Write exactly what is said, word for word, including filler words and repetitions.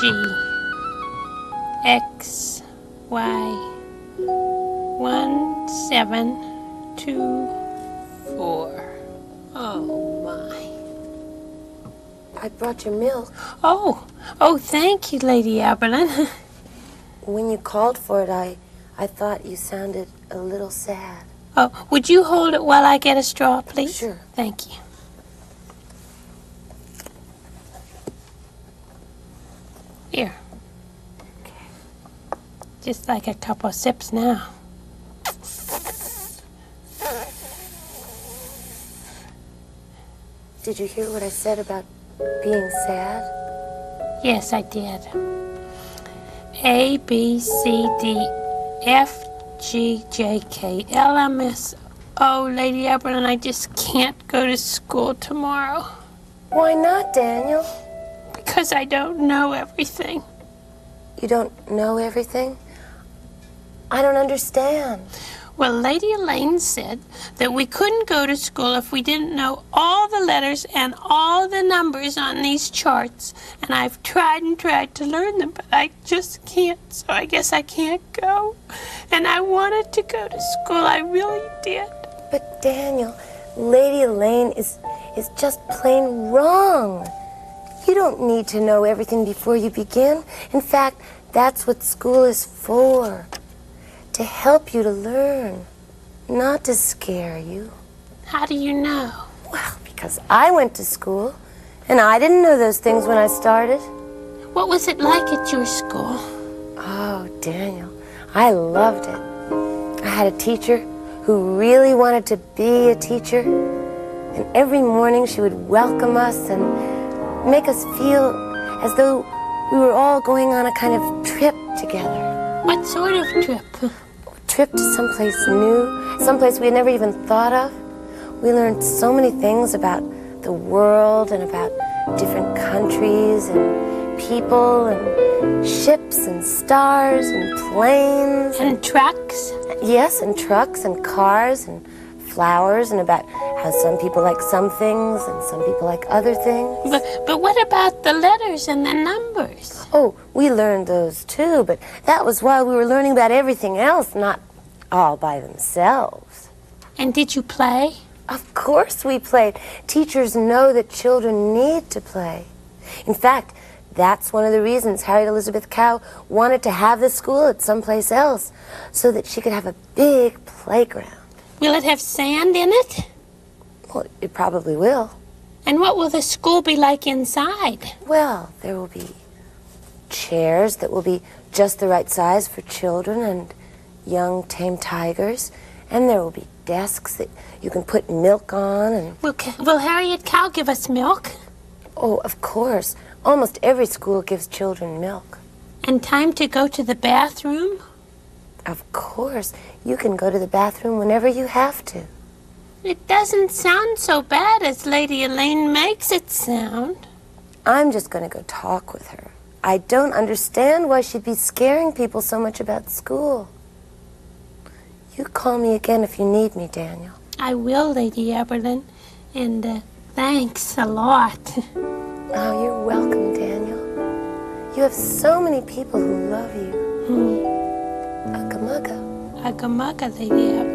G, X, Y, one, seven, two, four. Oh, my. I brought your milk. Oh, oh, thank you, Lady Aberlin. When you called for it, I, I thought you sounded a little sad. Oh, would you hold it while I get a straw, please? Sure. Thank you. Here. Okay. Just like a couple of sips now. Did you hear what I said about being sad? Yes, I did. A, B, C, D, F, G, J, K, L, M, S. Oh, Lady Aberlin, I just can't go to school tomorrow. Why not, Daniel? Because I don't know everything. You don't know everything? I don't understand. Well, Lady Elaine said that we couldn't go to school if we didn't know all the letters and all the numbers on these charts. And I've tried and tried to learn them, but I just can't, so I guess I can't go. And I wanted to go to school, I really did. But Daniel, Lady Elaine is, is just plain wrong. You don't need to know everything before you begin. In fact, that's what school is for. To help you to learn, not to scare you. How do you know? Well, because I went to school, and I didn't know those things when I started. What was it like at your school? Oh, Daniel, I loved it. I had a teacher who really wanted to be a teacher, and every morning she would welcome us and make us feel as though we were all going on a kind of trip together. What sort of trip? Trip to someplace new, someplace we had never even thought of. We learned so many things about the world and about different countries and people and ships and stars and planes. And trucks? Yes, and trucks and cars and flowers, and about how some people like some things and some people like other things. But, but what about the letters and the numbers? Oh, we learned those too, but that was while we were learning about everything else, not all by themselves. And did you play? Of course we played. Teachers know that children need to play. In fact, that's one of the reasons Harriet Elizabeth Cow wanted to have the school at someplace else, so that she could have a big playground. Will it have sand in it? Well, it probably will. And what will the school be like inside? Well, there will be chairs that will be just the right size for children and young tame tigers. And there will be desks that you can put milk on. And Will, will Harriet Cow give us milk? Oh, of course. Almost every school gives children milk. And time to go to the bathroom? Of course. You can go to the bathroom whenever you have to. It doesn't sound so bad as Lady Elaine makes it sound. I'm just going to go talk with her. I don't understand why she'd be scaring people so much about school. You call me again if you need me, Daniel. I will, Lady Aberlin. And uh, thanks a lot. Oh, you're welcome, Daniel. You have so many people who love you. Hmm. Ugga mugga. Ugga mugga, Lady Aberlin.